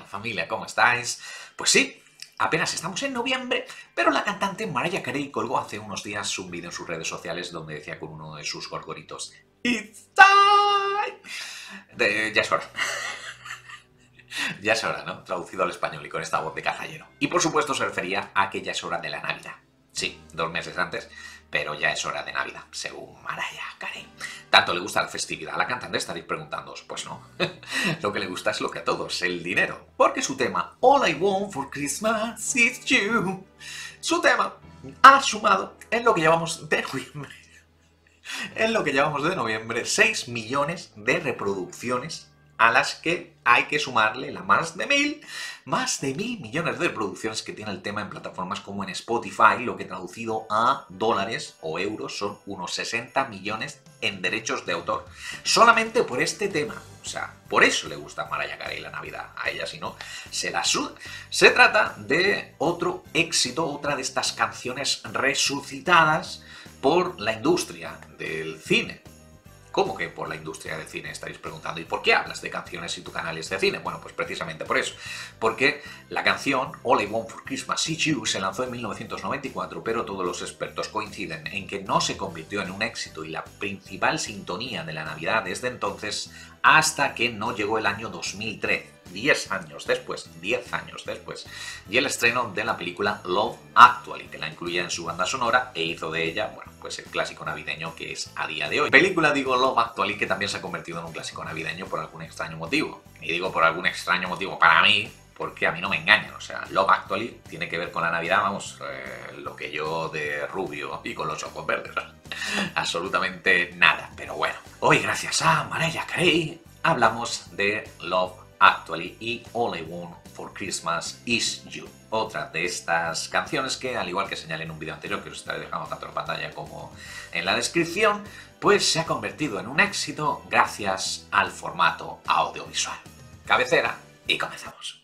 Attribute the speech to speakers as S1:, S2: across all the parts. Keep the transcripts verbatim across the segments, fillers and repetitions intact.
S1: familia? ¿Cómo estáis? Pues sí, apenas estamos en noviembre, pero la cantante Mariah Carey colgó hace unos días un vídeo en sus redes sociales donde decía con uno de sus gorgoritos "It's time". De, ya es hora. Ya es hora, ¿no? Traducido al español y con esta voz de cazallero. Y por supuesto se refería a que ya es hora de la Navidad. Sí, dos meses antes, pero ya es hora de Navidad, según Mariah Carey. ¿Tanto le gusta la festividad a la cantante? Estaréis preguntándoos. Pues no. Lo que le gusta es lo que a todos, el dinero. Porque su tema All I Want for Christmas is You, su tema ha sumado en lo que llevamos de noviembre, en lo que llevamos de noviembre, seis millones de reproducciones, a las que hay que sumarle la más de mil, más de mil millones de reproducciones que tiene el tema en plataformas como en Spotify, lo que traducido a dólares o euros son unos sesenta millones en derechos de autor. Solamente por este tema. O sea, por eso le gusta a Mariah Carey la Navidad. A ella, si no, se la suda. Se trata de otro éxito, otra de estas canciones resucitadas por la industria del cine. ¿Cómo que por la industria del cine? Estaréis preguntando. ¿Y por qué hablas de canciones si tu canal es de cine? Bueno, pues precisamente por eso. Porque la canción All I Want for Christmas is You se lanzó en mil novecientos noventa y cuatro, pero todos los expertos coinciden en que no se convirtió en un éxito y la principal sintonía de la Navidad desde entonces hasta que no llegó el año dos mil tres. diez años después, diez años después, y el estreno de la película Love Actually, que la incluía en su banda sonora e hizo de ella, bueno, pues el clásico navideño que es a día de hoy. Película, digo, Love Actually, que también se ha convertido en un clásico navideño por algún extraño motivo. Y digo por algún extraño motivo para mí, porque a mí no me engañan. O sea, Love Actually tiene que ver con la Navidad, vamos, eh, lo que yo de rubio y con los ojos verdes. Absolutamente nada, pero bueno. Hoy, gracias a Mariah Carey, hablamos de Love Actually y All I Want for Christmas is You. Otra de estas canciones que, al igual que señalé en un vídeo anterior, que os estaré dejando tanto en pantalla como en la descripción, pues se ha convertido en un éxito gracias al formato audiovisual. Cabecera y comenzamos.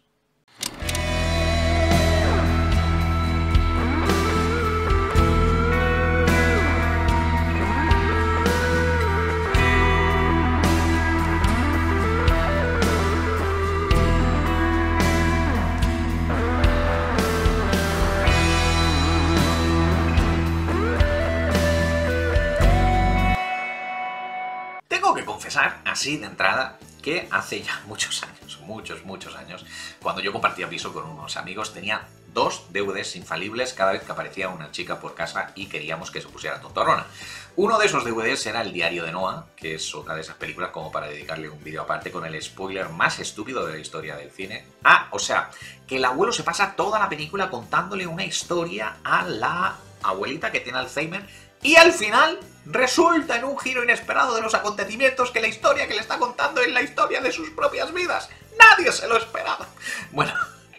S1: Tengo que confesar, así de entrada, que hace ya muchos años, muchos, muchos años, cuando yo compartía piso con unos amigos, tenía dos D V Ds infalibles cada vez que aparecía una chica por casa y queríamos que se pusiera tontorrona. Uno de esos D V Ds era El diario de Noah, que es otra de esas películas como para dedicarle un vídeo aparte con el spoiler más estúpido de la historia del cine. Ah, o sea, que el abuelo se pasa toda la película contándole una historia a la abuelita que tiene Alzheimer y al final resulta en un giro inesperado de los acontecimientos que la historia que le está contando es la historia de sus propias vidas. ¡Nadie se lo esperaba! Bueno,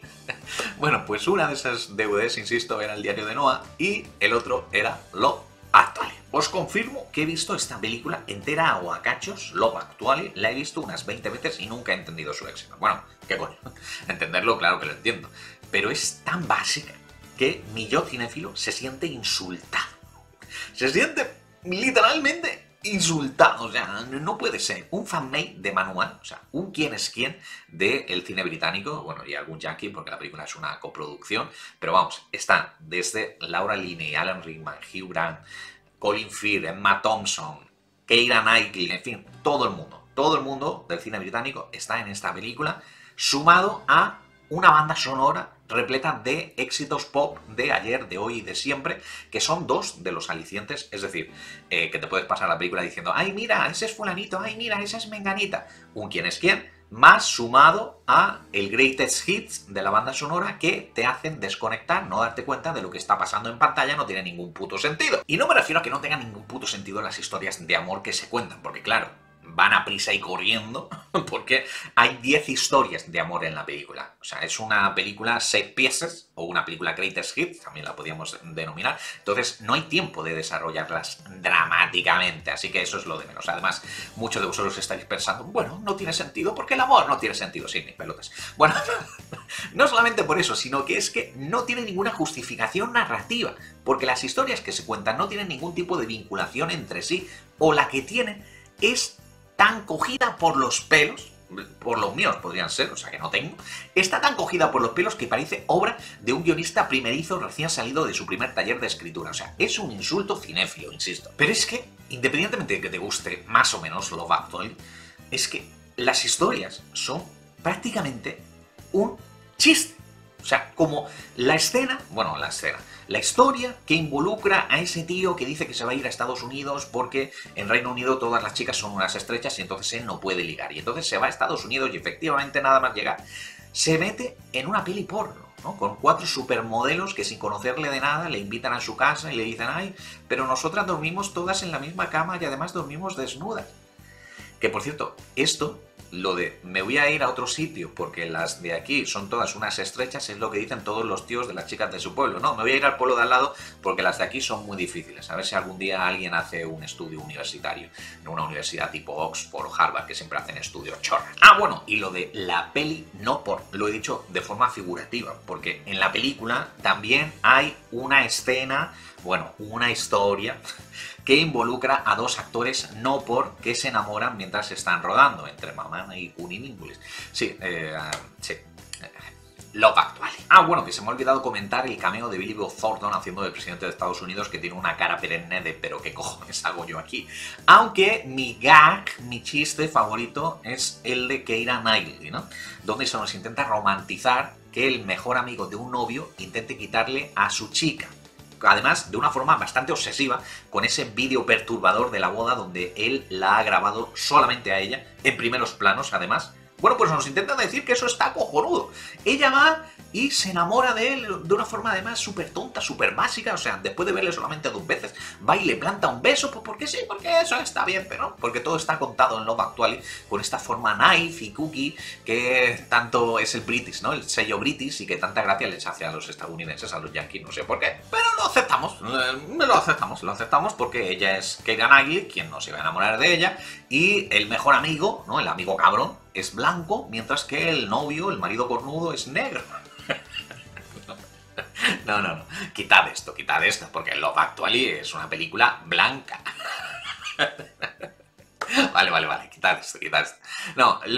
S1: bueno, pues una de esas D V Ds, insisto, era El diario de Noah y el otro era Love Actually. Os confirmo que he visto esta película entera o a cachos, Love Actually, la he visto unas veinte veces y nunca he entendido su éxito. Bueno, ¿qué coño? Entenderlo, claro que lo entiendo. Pero es tan básica que mi yo cinéfilo se siente insultado. Se siente literalmente insultado. O sea, no puede ser un fanmade de manual, o sea, un quién es quién del cine británico, bueno, y algún yankee, porque la película es una coproducción, pero vamos, están desde Laura Linney, Alan Rickman, Hugh Grant, Colin Firth, Emma Thompson, Keira Knightley, en fin, todo el mundo, todo el mundo del cine británico está en esta película, sumado a una banda sonora repleta de éxitos pop de ayer, de hoy y de siempre, que son dos de los alicientes, es decir, eh, que te puedes pasar la película diciendo ¡ay, mira, ese es fulanito! ¡Ay, mira, esa es menganita! Un quién es quién, más sumado a el greatest hits de la banda sonora que te hacen desconectar, no darte cuenta de lo que está pasando en pantalla, no tiene ningún puto sentido. Y no me refiero a que no tengan ningún puto sentido las historias de amor que se cuentan, porque claro, van a prisa y corriendo porque hay diez historias de amor en la película. O sea, es una película seis pieces o una película greatest hits, también la podríamos denominar. Entonces, no hay tiempo de desarrollarlas dramáticamente, así que eso es lo de menos. Además, muchos de vosotros estaréis pensando, bueno, no tiene sentido porque el amor no tiene sentido, sí, ni pelotas. Bueno, no solamente por eso, sino que es que no tiene ninguna justificación narrativa, porque las historias que se cuentan no tienen ningún tipo de vinculación entre sí, o la que tienen es tan cogida por los pelos, por los míos podrían ser, o sea que no tengo, está tan cogida por los pelos que parece obra de un guionista primerizo recién salido de su primer taller de escritura. O sea, es un insulto cinéfilo, insisto. Pero es que, independientemente de que te guste más o menos Love Actually, es que las historias son prácticamente un chiste. O sea, como la escena, bueno, la escena, la historia que involucra a ese tío que dice que se va a ir a Estados Unidos porque en Reino Unido todas las chicas son unas estrechas y entonces él no puede ligar. Y entonces se va a Estados Unidos y efectivamente nada más llegar se mete en una peli porno, ¿no? Con cuatro supermodelos que sin conocerle de nada le invitan a su casa y le dicen, ay, pero nosotras dormimos todas en la misma cama y además dormimos desnudas. Que por cierto, esto, lo de me voy a ir a otro sitio porque las de aquí son todas unas estrechas, es lo que dicen todos los tíos de las chicas de su pueblo. No, me voy a ir al pueblo de al lado porque las de aquí son muy difíciles. A ver si algún día alguien hace un estudio universitario en una universidad tipo Oxford o Harvard, que siempre hacen estudios chorras. Ah, bueno, y lo de la peli no por, lo he dicho de forma figurativa, porque en la película también hay una escena, bueno, una historia que involucra a dos actores no por que se enamoran mientras están rodando, entre Mamana y Cunnilingulis. Sí, eh, sí. Love Actually. Ah, bueno, que se me ha olvidado comentar el cameo de Billy Bob Thornton haciendo del presidente de Estados Unidos, que tiene una cara perenne de pero qué cojones hago yo aquí. Aunque mi gag, mi chiste favorito es el de Keira Knightley, ¿no? Donde se nos intenta romantizar que el mejor amigo de un novio intente quitarle a su chica. Además, de una forma bastante obsesiva, con ese vídeo perturbador de la boda donde él la ha grabado solamente a ella, en primeros planos además. Bueno, pues nos intentan decir que eso está cojonudo. Ella va y se enamora de él de una forma además súper tonta, súper básica. O sea, después de verle solamente dos veces, va y le planta un beso, pues porque sí, porque eso está bien, pero no, porque todo está contado en Love Actually con esta forma naif y cookie que tanto es el British, ¿no? El sello British y que tanta gracia les hace a los estadounidenses, a los yankees, no sé por qué. Pero lo aceptamos, lo aceptamos, lo aceptamos porque ella es Keira Knightley, quien no se va a enamorar de ella, y el mejor amigo, ¿no? El amigo cabrón, es blanco, mientras que el novio, el marido cornudo, es negro. No, no, no. Quitad esto, quitad esto, porque Love Actually es una película blanca. Vale, vale, vale, quitad esto, quitad esto. No, lo...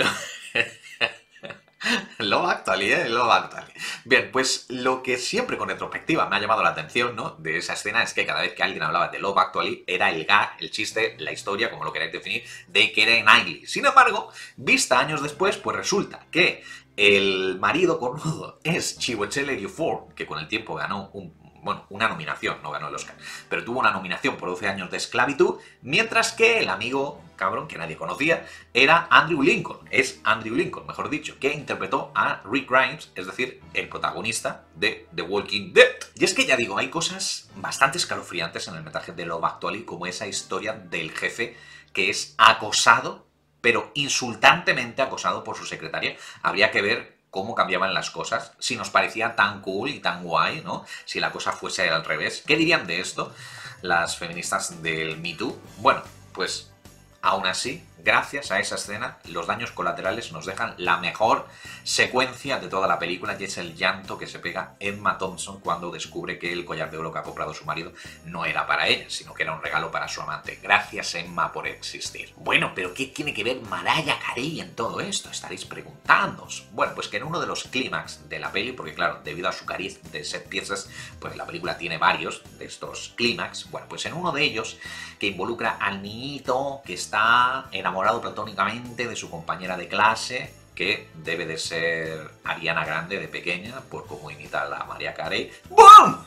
S1: Love Actually, ¿eh? Love Actually. Bien, pues lo que siempre con retrospectiva me ha llamado la atención, ¿no? De esa escena es que cada vez que alguien hablaba de Love Actually era el gag, el chiste, la historia, como lo queráis definir, de Keira Knightley. Sin embargo, vista años después, pues resulta que el marido cornudo es Chiwetel Ejiofor, que con el tiempo ganó un... Bueno, una nominación, no ganó el Oscar, pero tuvo una nominación por doce años de esclavitud, mientras que el amigo cabrón que nadie conocía era Andrew Lincoln, es Andrew Lincoln, mejor dicho, que interpretó a Rick Grimes, es decir, el protagonista de The Walking Dead. Y es que ya digo, hay cosas bastante escalofriantes en el metraje de Love Actually, como esa historia del jefe que es acosado, pero insultantemente acosado por su secretaria. Habría que ver cómo cambiaban las cosas, si nos parecía tan cool y tan guay, ¿no? Si la cosa fuese al revés. ¿Qué dirían de esto las feministas del Me Too? Bueno, pues aún así, gracias a esa escena, los daños colaterales nos dejan la mejor secuencia de toda la película, y es el llanto que se pega Emma Thompson cuando descubre que el collar de oro que ha comprado su marido no era para ella, sino que era un regalo para su amante. Gracias, Emma, por existir. Bueno, pero ¿qué tiene que ver Mariah Carey en todo esto? Estaréis preguntándoos. Bueno, pues que en uno de los clímax de la peli, porque claro, debido a su cariz de set pieces, pues la película tiene varios de estos clímax. Bueno, pues en uno de ellos, que involucra al niñito que está enamorado platónicamente de su compañera de clase, que debe de ser Ariana Grande de pequeña, por cómo imita a la Mariah Carey. ¡Bum!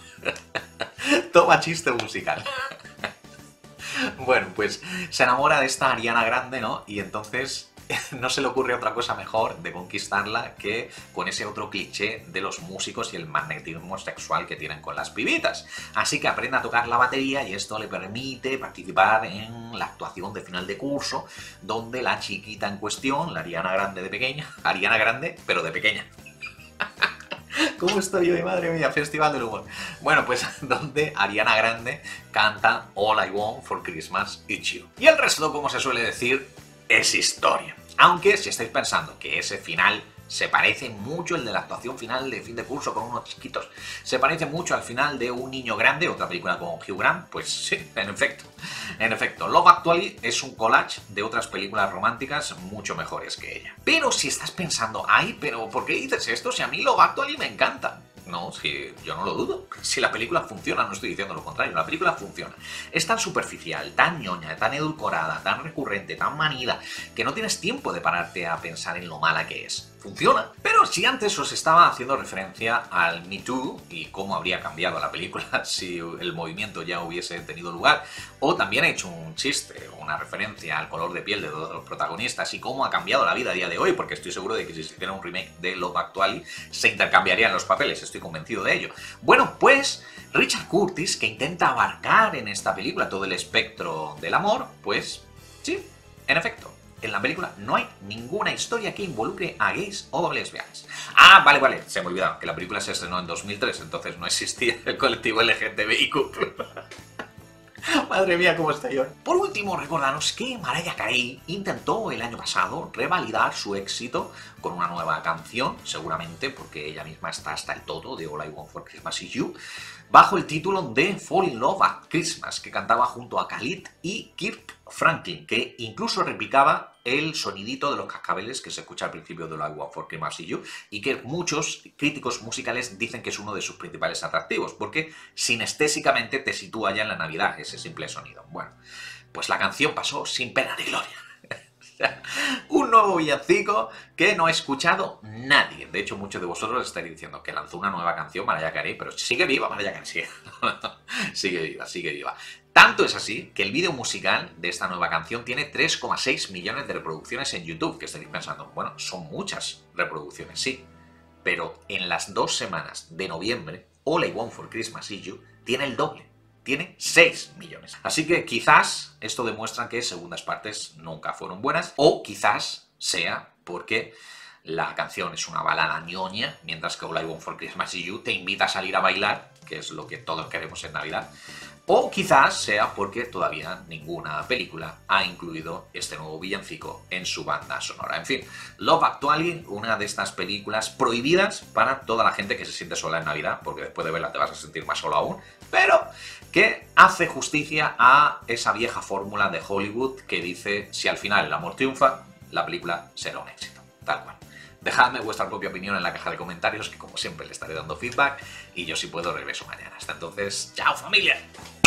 S1: Toma chiste musical. Bueno, pues se enamora de esta Ariana Grande, ¿no? Y entonces no se le ocurre otra cosa mejor de conquistarla que con ese otro cliché de los músicos y el magnetismo sexual que tienen con las pibitas. Así que aprende a tocar la batería y esto le permite participar en la actuación de final de curso, donde la chiquita en cuestión, la Ariana Grande de pequeña, Ariana Grande, pero de pequeña. ¿Cómo estoy hoy, madre mía? Festival del humor. Bueno, pues donde Ariana Grande canta All I Want for Christmas Is You. Y el resto, como se suele decir, es historia. Aunque si estáis pensando que ese final Se parece mucho el de la actuación final de fin de curso con unos chiquitos. Se parece mucho al final de Un niño grande, otra película con Hugh Grant. Pues sí, en efecto. En efecto, Love Actually es un collage de otras películas románticas mucho mejores que ella. Pero si estás pensando, ay, pero ¿por qué dices esto si a mí Love Actually me encanta? No, si yo no lo dudo. Si la película funciona, no estoy diciendo lo contrario, la película funciona. Es tan superficial, tan ñoña, tan edulcorada, tan recurrente, tan manida, que no tienes tiempo de pararte a pensar en lo mala que es. Funciona. Pero si antes os estaba haciendo referencia al Me Too y cómo habría cambiado la película si el movimiento ya hubiese tenido lugar, o también he hecho un chiste, una referencia al color de piel de todos los protagonistas y cómo ha cambiado la vida a día de hoy, porque estoy seguro de que si se hiciera un remake de Love Actually se intercambiarían los papeles, estoy convencido de ello. Bueno, pues Richard Curtis, que intenta abarcar en esta película todo el espectro del amor, pues sí, en efecto, en la película no hay ninguna historia que involucre a gays o lesbianas. Ah, vale, vale, se me olvidaba que la película se estrenó en dos mil tres, entonces no existía el colectivo L G T B I Q. Madre mía, cómo estoy yo. Por último, recordaros que Mariah Carey intentó el año pasado revalidar su éxito con una nueva canción, seguramente porque ella misma está hasta el todo de All I Want for Christmas Is You, bajo el título de Fall in Love at Christmas, que cantaba junto a Khalid y Kirk Franklin, que incluso replicaba el sonidito de los cascabeles que se escucha al principio de All I Want for Christmas Is You y que muchos críticos musicales dicen que es uno de sus principales atractivos, porque sinestésicamente te sitúa ya en la Navidad ese simple sonido. Bueno, pues la canción pasó sin pena ni gloria. Un nuevo villancico que no ha escuchado nadie. De hecho, muchos de vosotros estaréis diciendo que lanzó una nueva canción Mariah Carey, pero sigue viva Mariah Carey, sigue, sigue viva, sigue viva. Tanto es así que el vídeo musical de esta nueva canción tiene tres coma seis millones de reproducciones en YouTube, que estaréis pensando, bueno, son muchas reproducciones, sí, pero en las dos semanas de noviembre, All I Want for Christmas Is You tiene el doble. Tiene seis millones. Así que quizás esto demuestra que segundas partes nunca fueron buenas, o quizás sea porque la canción es una balada ñoña, mientras que All I Want for Christmas Is You te invita a salir a bailar, que es lo que todos queremos en Navidad. O quizás sea porque todavía ninguna película ha incluido este nuevo villancico en su banda sonora. En fin, Love Actually, una de estas películas prohibidas para toda la gente que se siente sola en Navidad, porque después de verla te vas a sentir más solo aún, pero que hace justicia a esa vieja fórmula de Hollywood que dice, si al final el amor triunfa, la película será un éxito. Tal cual. Dejadme vuestra propia opinión en la caja de comentarios, que como siempre le estaré dando feedback, y yo si puedo regreso mañana. Hasta entonces, ¡chao familia!